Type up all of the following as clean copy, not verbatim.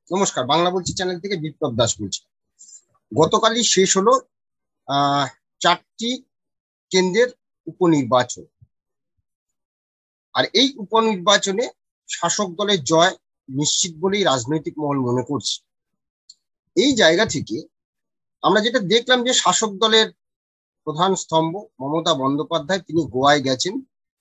নমস্কার, বাংলা বলছি চ্যানেল থেকে বিপ্লব দাস বলছি। গতকালই শেষ হলো 4টি কেন্দ্রের উপনির্বাচন। আর এই উপনির্বাচনে শাসক দলের জয় নিশ্চিত বলেই রাজনৈতিক মহল মনে করছে। এই জায়গা থেকে আমরা যেটা দেখলাম যে শাসক দলের প্রধান স্তম্ভ মমতা বন্দ্যোপাধ্যায় তিনি গোয়ায় গেছেন।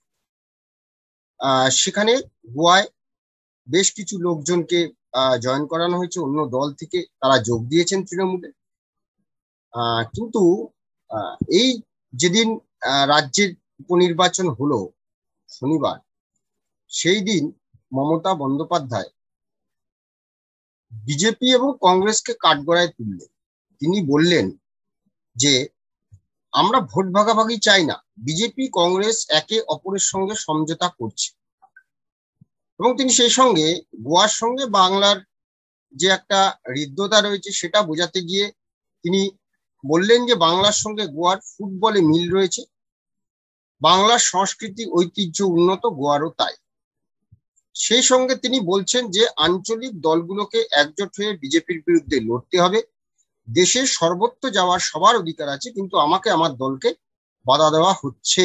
সেখানে গোয়ায় বেশ কিছু লোকজনকে জয়েন করানো হয়েছে অন্য দল থেকে, তারা যোগ দিয়েছেন তৃণমূলে। কিন্তু এই যেদিন রাজ্যের উপনির্বাচন হলো শনিবার, সেই দিন মমতা বন্দ্যোপাধ্যায় বিজেপি এবং কংগ্রেসকে কাঠগড়ায় তুললেন। তিনি বললেন যে আমরা ভোট ভাগাভাগি চাই না, বিজেপি কংগ্রেস একে অপরের সঙ্গে সমঝোতা করছে। এবং তিনি সেই সঙ্গে গোয়ার সঙ্গে বাংলার যে একটা হৃদ্যতা রয়েছে সেটা বোঝাতে গিয়ে তিনি বললেন যে বাংলার সঙ্গে গোয়ার ফুটবলে মিল রয়েছে, বাংলার সংস্কৃতি ঐতিহ্য উন্নত, গোয়ারও তাই। সেই সঙ্গে তিনি বলছেন যে আঞ্চলিক দলগুলোকে একজোট হয়ে বিজেপির বিরুদ্ধে লড়তে হবে। দেশের সর্বত্র যাওয়ার সবার অধিকার আছে, কিন্তু আমাকে আমার দলকে বাধা দেওয়া হচ্ছে।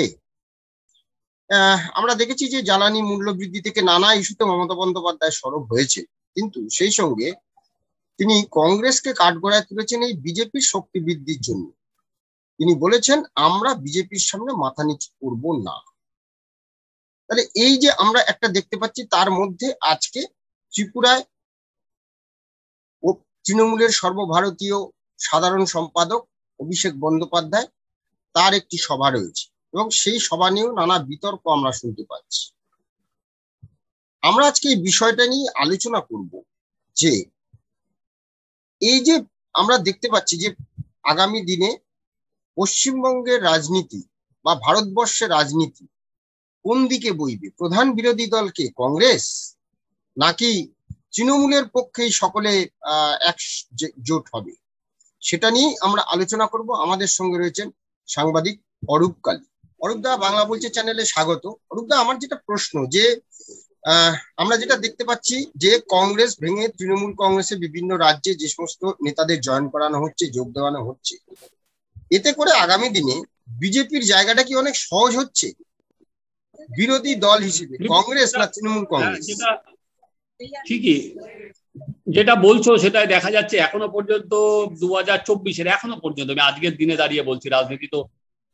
আমরা দেখেছি যে জ্বালানি মূল্য বৃদ্ধি থেকে নানা ইস্যুতে মমতা বন্দ্যোপাধ্যায় সরব হয়েছে, কিন্তু সেই সঙ্গে তিনি কংগ্রেসকে কাঠগড়ায় তুলেছেন এই বিজেপির শক্তি বৃদ্ধির জন্য। তিনি বলেছেন আমরা বিজেপির সামনে মাথা নিচু করব না। তাহলে এই যে আমরা একটা দেখতে পাচ্ছি, তার মধ্যে আজকে ত্রিপুরায় তৃণমূলের সর্বভারতীয় সাধারণ সম্পাদক অভিষেক বন্দ্যোপাধ্যায় তার একটি সভা রয়েছে এবং সেই সভা নিয়েও নানা বিতর্ক আমরা শুনতে পাচ্ছি। আমরা আজকে এই বিষয়টা নিয়ে আলোচনা করব যে এই যে আমরা দেখতে পাচ্ছি যে আগামী দিনে পশ্চিমবঙ্গের রাজনীতি বা ভারতবর্ষের রাজনীতি কোন দিকে বইবে, প্রধান বিরোধী দলকে কংগ্রেস নাকি তৃণমূলের পক্ষেই সকলে একজোট হবে, সেটা নিয়ে আমরা আলোচনা করব। আমাদের সঙ্গে রয়েছেন সাংবাদিক অরূপ কালী। অরূপদা, বাংলা বলছে চ্যানেলে স্বাগত। অরূপদা, আমার যেটা প্রশ্ন যে আমরা যেটা দেখতে পাচ্ছি যে কংগ্রেস ভেঙে তৃণমূল কংগ্রেসে বিভিন্ন রাজ্যে যে সমস্ত নেতাদের জয়েন করানো হচ্ছে, যোগ দেওয়ানো হচ্ছে, এতে করে আগামী দিনে বিজেপির জায়গাটা কি অনেক সহজ হচ্ছে বিরোধী দল হিসেবে, কংগ্রেস না তৃণমূল কংগ্রেস? ঠিকই যেটা বলছো সেটাই দেখা যাচ্ছে এখনো পর্যন্ত 2024-এর এখনো পর্যন্ত, আমি আজকের দিনে দাঁড়িয়ে বলছি, রাজনীতি তো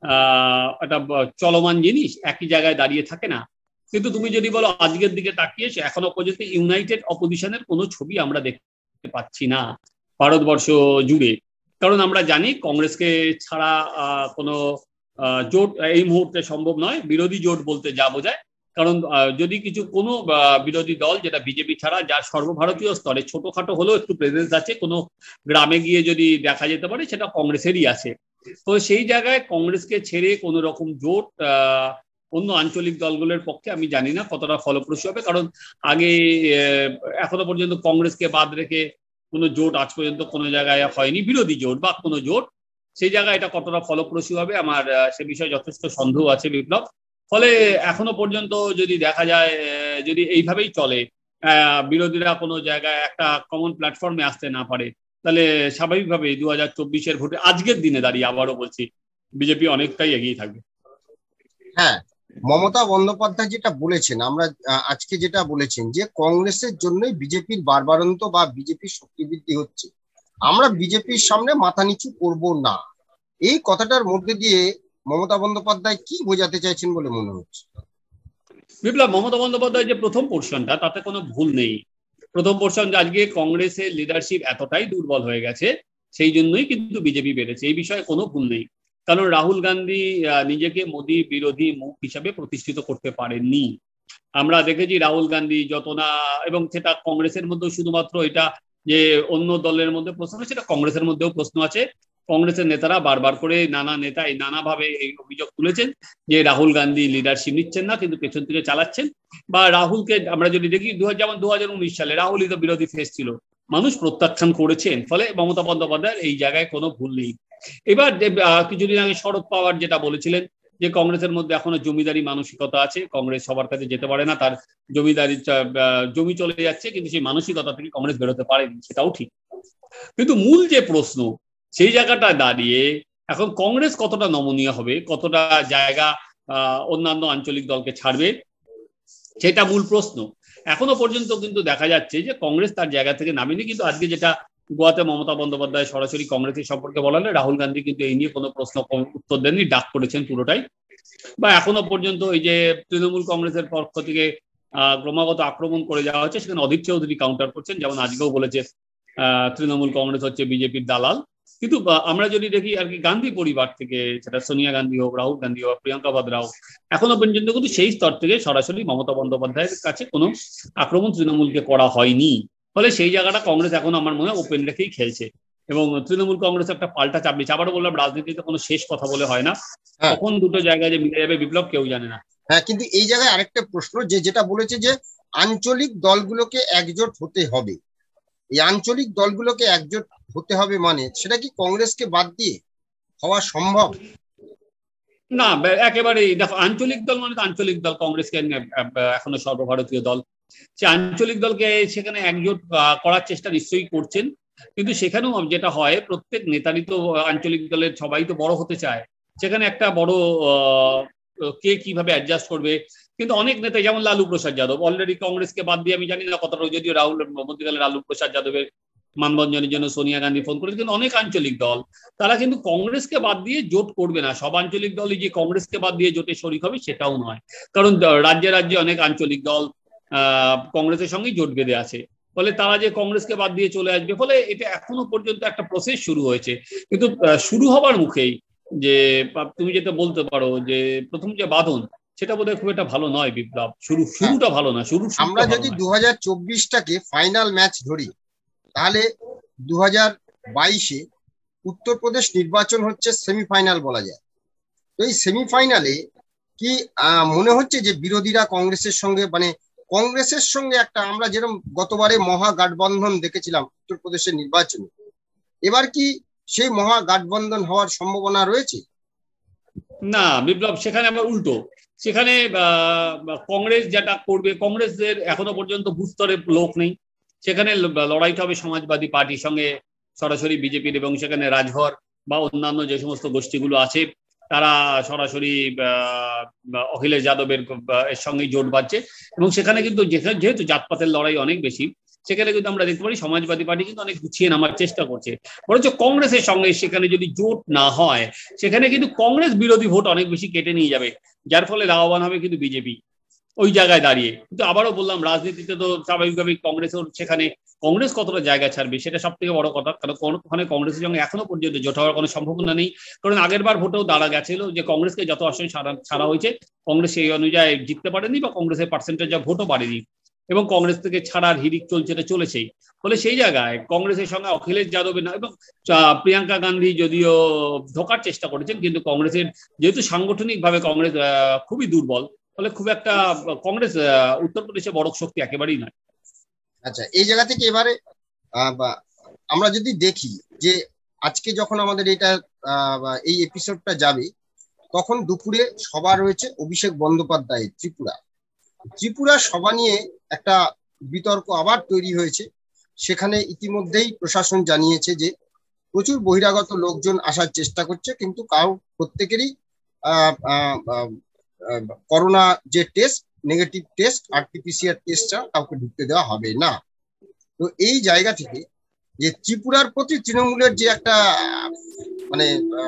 একটা চলমান জিনিস, একই জায়গায় দাঁড়িয়ে থাকে না। কিন্তু তুমি যদি বলো আজকের দিকে তাকিয়ে এখনো পর্যন্ত ইউনাইটেড অপোজিশনের কোনো ছবি আমরা দেখতে পাচ্ছি না ভারতবর্ষ জুড়ে। কারণ আমরা জানি কংগ্রেসকে ছাড়া কোনো জোট এই মুহূর্তে সম্ভব নয়। বিরোধী জোট বলতে যা বোঝায়, কারণ যদি কোনো বিরোধী দল যেটা বিজেপি ছাড়া, যার সর্বভারতীয় স্তরে ছোটখাটো হলেও একটু প্রেজেন্স আছে, কোনো গ্রামে গিয়ে যদি দেখা যেতে পারে, সেটা কংগ্রেসেরই আছে। তো সেই জায়গায় কংগ্রেসকে ছেড়ে কোনো রকম জোট অন্য আঞ্চলিক দলগুলোর পক্ষে আমি জানি না কতটা ফলপ্রসূ হবে। কারণ আগে এখনো পর্যন্ত কংগ্রেসকে বাদ রেখে কোনো জোট আজ পর্যন্ত কোনো জায়গায় হয়নি, বিরোধী জোট বা কোনো জোট। সেই জায়গায় এটা কতটা ফলপ্রসূ হবে আমার সে বিষয়ে যথেষ্ট সন্দেহ আছে বিপ্লব। ফলে এখনো পর্যন্ত যদি দেখা যায়, যদি এইভাবেই চলে, বিরোধীরা কোনো জায়গায় একটা কমন প্ল্যাটফর্মে আসতে না পারে, তাহলে স্বাভাবিকভাবে 2024-এর ভোটে আজকের দিনে দাঁড়িয়ে আবারও বলছি বিজেপি অনেকটাই এগিয়ে থাকবে। হ্যাঁ, মমতা বন্দ্যোপাধ্যায় যেটা বলেছেন, আমরা আজকে যেটা বলেছেন যে কংগ্রেসের জন্যই বিজেপির বারবারন্ত বা বিজেপির শক্তি বৃদ্ধি হচ্ছে, আমরা বিজেপির সামনে মাথা নিচু করব না, এই কথাটার মধ্যে দিয়ে মমতা বন্দ্যোপাধ্যায় কি বোঝাতে চাইছেন বলে মনে হচ্ছে? বিপ্লব, মমতা বন্দ্যোপাধ্যায় যে প্রথম পোর্শনটা, তাতে কোনো ভুল নেই। প্রথম পোর্শন যে আজকে কংগ্রেসের লিডারশিপ এতটাই দুর্বল হয়ে গেছে, সেই জন্যই কিন্তু বিজেপি বেড়েছে, এই বিষয়ে কোনো ভুল নেই। কারণ রাহুল গান্ধী নিজেকে মোদী বিরোধী মুখ হিসাবে প্রতিষ্ঠিত করতে পারেননি। আমরা দেখেছি রাহুল গান্ধী যত না, এবং সেটা কংগ্রেসের মধ্যেও শুধুমাত্র এটা যে অন্য দলের মধ্যে প্রশ্ন, সেটা কংগ্রেসের মধ্যেও প্রশ্ন আছে। কংগ্রেসের নেতারা বারবার করে নানাভাবে এই অভিযোগ তুলেছেন যে রাহুল গান্ধী লিডারশিপ নিচ্ছেন না, কিন্তু পেছন থেকে চালাচ্ছেন। বা রাহুলকে আমরা যদি দেখি, যেমন 2019 সালে রাহুলই তো বিরোধী ফেস ছিল, মানুষ প্রত্যাখ্যান করেছেন। ফলে মমতা বন্দ্যোপাধ্যায়ের এই জায়গায় কোনো ভুল নেই। এবার কিছুদিন আগে শরদ পাওয়ার যেটা বলেছিলেন যে কংগ্রেসের মধ্যে এখনো জমিদারি মানসিকতা আছে, কংগ্রেস সবার কাছে যেতে পারে না, তার জমিদারি জমি চলে যাচ্ছে, কিন্তু সেই মানসিকতা থেকে কংগ্রেস বেরোতে পারেনি, সেটাও ঠিক। কিন্তু মূল যে প্রশ্ন সেই জায়গাটা দাঁড়িয়ে এখন কংগ্রেস কতটা নমনীয় হবে, কতটা জায়গা অন্যান্য আঞ্চলিক দলকে ছাড়বে, সেটা মূল প্রশ্ন। এখনো পর্যন্ত কিন্তু দেখা যাচ্ছে যে কংগ্রেস তার জায়গা থেকে নামেনি। কিন্তু আজকে যেটা গোয়াতে মমতা বন্দ্যোপাধ্যায় সরাসরি কংগ্রেসের সম্পর্কে বলালে, রাহুল গান্ধী কিন্তু এই নিয়ে কোনো প্রশ্ন উত্তর দেননি, ডাক করেছেন পুরোটাই। বা এখনো পর্যন্ত এই যে তৃণমূল কংগ্রেসের পক্ষ থেকে ক্রমাগত আক্রমণ করে যাওয়া হচ্ছে, সেখানে অধীর চৌধুরী কাউন্টার করছেন, যেমন আজকেও বলেছে তৃণমূল কংগ্রেস হচ্ছে বিজেপির দালাল। কিন্তু আমরা যদি দেখি আর কি গান্ধী পরিবার থেকে, সেটা সোনিয়া গান্ধী হোক, রাহুল গান্ধী হোক, প্রিয়াঙ্কা বাদ্রা হোক, এখনো পর্যন্ত কিন্তু সেই স্তর থেকে সরাসরি মমতা বন্দ্যোপাধ্যায়ের কাছে কোনো আক্রমণ তৃণমূলকে করা হয়নি। ফলে সেই জায়গাটা কংগ্রেস এখন আমার মনে হয় ওপেন রেখেই খেলছে, এবং তৃণমূল কংগ্রেস একটা পাল্টা চাপ নিচ্ছে। আবারও বললাম, রাজনীতিতে কোনো শেষ কথা বলে হয় না, কখন দুটো জায়গায় যে মিলে যাবে বিপ্লব কেউ জানে না। হ্যাঁ, কিন্তু এই জায়গায় আরেকটা প্রশ্ন, যেটা বলেছে যে আঞ্চলিক দলগুলোকে একজোট হতে হবে, এই আঞ্চলিক দলগুলোকে একজোট হতে হবে মানে সেটা কি কংগ্রেসকে বাদ দিয়ে হওয়া সম্ভব? না, একেবারেই। দেখো, আঞ্চলিক দল মানে তো আঞ্চলিক দল, কংগ্রেসকে এখনো সর্বভারতীয় দল, সে আঞ্চলিক দলকে সেখানে একজোট করার চেষ্টা নিশ্চয়ই করছেন। কিন্তু সেখানেও যেটা হয়, প্রত্যেক নেতারই তো আঞ্চলিক দলের সবাই তো বড় হতে চায়, সেখানে একটা বড় কে কিভাবে অ্যাডজাস্ট করবে। কিন্তু অনেক নেতা, যেমন লালু প্রসাদ যাদব, অলরেডি কংগ্রেসকে বাদ দিয়ে, আমি জানি না কতটা, যদিও রাহুল মধ্যকালে লালু প্রসাদ যাদবের মানবন্ধনের জন্য সোনিয়া গান্ধী ফোন করেছে, কিন্তু অনেক আঞ্চলিক দল তারা কিন্তু কংগ্রেসকে বাদ দিয়ে জোট করবে না। সব আঞ্চলিক দলই যে কংগ্রেসকে বাদ দিয়ে জোটে শরিক হবে সেটাও নয়, কারণ রাজ্যে রাজ্যে অনেক আঞ্চলিক দল কংগ্রেসের সঙ্গেই জোট বেঁধে আছে। ফলে তারা যে কংগ্রেসকে বাদ দিয়ে চলে আসবে, ফলে এটা এখনো পর্যন্ত একটা প্রসেস শুরু হয়েছে। কিন্তু শুরু হবার মুখেই যে তুমি যেটা বলতে পারো যে প্রথম যে বাঁধন, সেটা বোধহয় খুব একটা ভালো নয় বিপ্লব। শুরুটা ভালো না। আমরা যদি 2024টাকে ফাইনাল ম্যাচ ধরি, তাহলে 2022-এ উত্তরপ্রদেশ নির্বাচন হচ্ছে সেমিফাইনাল বলা যায়। তো এই সেমিফাইনালে কি মনে হচ্ছে যে বিরোধীরা কংগ্রেসের সঙ্গে, মানে কংগ্রেসের সঙ্গে একটা, আমরা যেরকম গতবারে মহাগঠবন্ধন দেখেছিলাম উত্তরপ্রদেশের নির্বাচনে, এবার কি সেই মহাগঠবন্ধন হওয়ার সম্ভাবনা রয়েছে? না বিপ্লব, সেখানে আবার উল্টো। সেখানে কংগ্রেস যেটা করবে, কংগ্রেসের এখনো পর্যন্ত বুস্তরে লোক নেই, সেখানে লড়াইটা হবে সমাজবাদী পার্টির সঙ্গে সরাসরি বিজেপির, এবং সেখানে রাজভর বা অন্যান্য যে সমস্ত গোষ্ঠীগুলো আছে তারা সরাসরি অখিলেশ যাদবের এর সঙ্গে জোট বাঁধছে। এবং সেখানে কিন্তু যেহেতু জাতপাতের লড়াই অনেক বেশি, সেখানে কিন্তু আমরা দেখতে পারি সমাজবাদী পার্টি কিন্তু অনেক গুছিয়ে নামার চেষ্টা করছে। বরঞ্চ কংগ্রেসের সঙ্গে সেখানে যদি জোট না হয়, সেখানে কিন্তু কংগ্রেস বিরোধী ভোট অনেক বেশি কেটে নিয়ে যাবে, যার ফলে লাভবান হবে কিন্তু বিজেপি ওই জায়গায় দাঁড়িয়ে। কিন্তু আবারও বললাম, রাজনীতিতে তো স্বাভাবিকভাবেই কংগ্রেসের সেখানে কংগ্রেস কতটা জায়গা ছাড়বে সেটা সব থেকে বড় কথা, কারণ ওখানে কংগ্রেসের সঙ্গে এখনো পর্যন্ত জোট হওয়ার কোনো সম্ভাবনা নেই। কারণ আগের বার ভোটেও দাঁড়া গেছিল যে কংগ্রেসকে যত আসনে ছাড়া হয়েছে, কংগ্রেস সেই অনুযায়ী জিততে পারেনি, বা কংগ্রেসের পার্সেন্টেজ যা ভোটও বাড়েনি, এবং কংগ্রেস থেকে ছাড়ার হিড়িক চলেছেই। ফলে সেই জায়গায় কংগ্রেসের সঙ্গে অখিলেশ যাদবের না, এবং প্রিয়াঙ্কা গান্ধী যদিও ঢোকার চেষ্টা করেছেন, কিন্তু কংগ্রেসের যেহেতু সাংগঠনিকভাবে কংগ্রেস খুবই দুর্বল, ফলে খুব একটা কংগ্রেস উত্তরপ্রদেশে বড় শক্তি একেবারেই নয়। আচ্ছা, এই জায়গা থেকে এবারে আমরা যদি দেখি যে আজকে যখন আমাদের এই এপিসোডটা যাবে, তখন দুপুরে সভা রয়েছে অভিষেক বন্দ্যোপাধ্যায়ের ত্রিপুরা সভা নিয়ে একটা বিতর্ক আবার তৈরি হয়েছে। সেখানে ইতিমধ্যেই প্রশাসন জানিয়েছে যে প্রচুর বহিরাগত লোকজন আসার চেষ্টা করছে, কিন্তু প্রত্যেকেরই করোনা যে টেস্ট, নেগেটিভ টেস্ট, আরটিপিসিআর টেস্টটা কাউকে ঢুকতে দেওয়া হবে না। তো এই জায়গা থেকে যে ত্রিপুরার প্রতি তৃণমূলের যে একটা মানে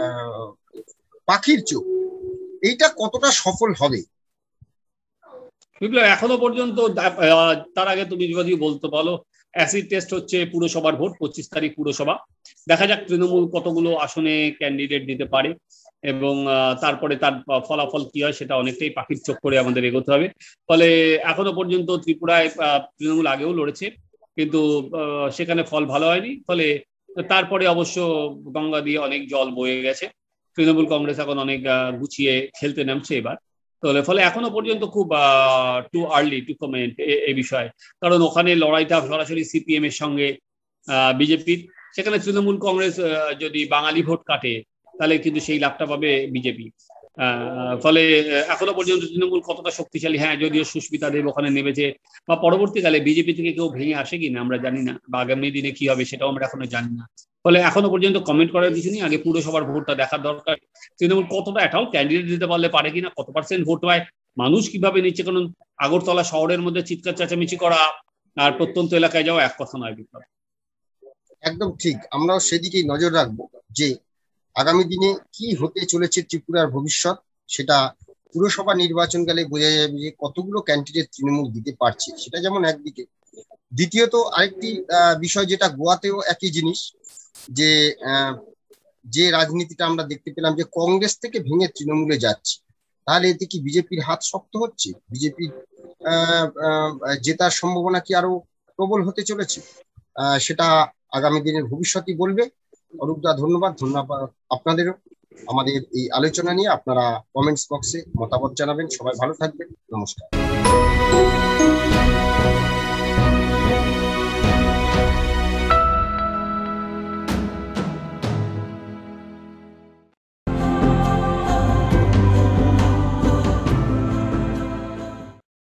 পাখির চোখ, এইটা কতটা সফল হবে? বিপ্লব, এখনো পর্যন্ত তার আগে তুমি যদি বলতে বলো, অ্যাসিড টেস্ট হচ্ছে পুরসভার ভোট, 25 তারিখ পুরসভা। দেখা যাক তৃণমূল কতগুলো আসনে ক্যান্ডিডেট দিতে পারে, এবং তারপরে তার ফলাফল কি হয় সেটা অনেকটাই পাখির চোখ করে আমাদের এগোতে হবে। ফলে এখনো পর্যন্ত ত্রিপুরায় তৃণমূল আগেও লড়েছে, কিন্তু সেখানে ফল ভালো হয়নি। ফলে তারপরে অবশ্য গঙ্গা দিয়ে অনেক জল বয়ে গেছে, তৃণমূল কংগ্রেস এখন অনেক গুছিয়ে খেলতে নামছে এবার। ফলে এখনো পর্যন্ত খুব টু আর্লি টু কমেন্ট এই বিষয়ে, কারণ ওখানে লড়াইটা সরাসরি সিপিএম এর সঙ্গে বিজেপির। সেখানে তৃণমূল কংগ্রেস যদি বাঙালি ভোট কাটে, তাহলে কিন্তু সেই লাভটা পাবে বিজেপি। ফলে এখনো পর্যন্ত তৃণমূল কতটা শক্তিশালী, হ্যাঁ যদিও সুস্মিতা দেব ওখানে নেমেছে, বা পরবর্তীকালে বিজেপি থেকে কেউ ভেঙে আসে কিনা আমরা জানি না, বা আগামী দিনে কি হবে সেটাও আমরা এখনো জানি না। ফলে এখনো পর্যন্ত কমেন্ট করার কিছু নেই, আগে পুরসভার ভোটটা দেখার দরকার, তৃণমূল কতটা এটাও ক্যান্ডিডেট দিতে পারলে পারে কিনা, কত পার্সেন্ট ভোট হয়, মানুষ কিভাবে নিচ্ছে। কারণ আগরতলা শহরের মধ্যে চিৎকার চেঁচামেচি করা আর প্রত্যন্ত এলাকায় যাওয়া এক কথা নয় বিপ্লব। একদম ঠিক, আমরাও সেদিকেই নজর রাখবো যে আগামী দিনে কি হতে চলেছে ত্রিপুরার ভবিষ্যৎ, সেটা পুরসভা নির্বাচন কালে বোঝা যাবে যে কতগুলো ক্যান্ডিডেট তৃণমূল দিতে পারছে, সেটা যেমন একদিকে। দ্বিতীয়ত আরেকটি বিষয়, যেটা গোয়াতেও একই জিনিস, যে যে রাজনীতিটা আমরা দেখতে পেলাম যে কংগ্রেস থেকে ভেঙে তৃণমূলে যাচ্ছে, তাহলে এতে কি বিজেপির হাত শক্ত হচ্ছে? বিজেপির জেতার সম্ভাবনা কি আরো প্রবল হতে চলেছে? সেটা আগামী দিনের ভবিষ্যৎই বলবে। অরূপদা ধন্যবাদ আপনাদেরও আমাদের এই আলোচনা নিয়ে। আপনারা কমেন্টস বক্সে মতামত জানাবেন। সবাই ভালো থাকবেন, নমস্কার।